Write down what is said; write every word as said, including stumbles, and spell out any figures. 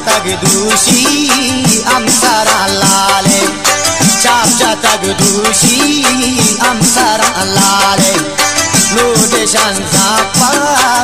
tagdushi amsara lale chapcha tagdushi amsara lale no de shanza pa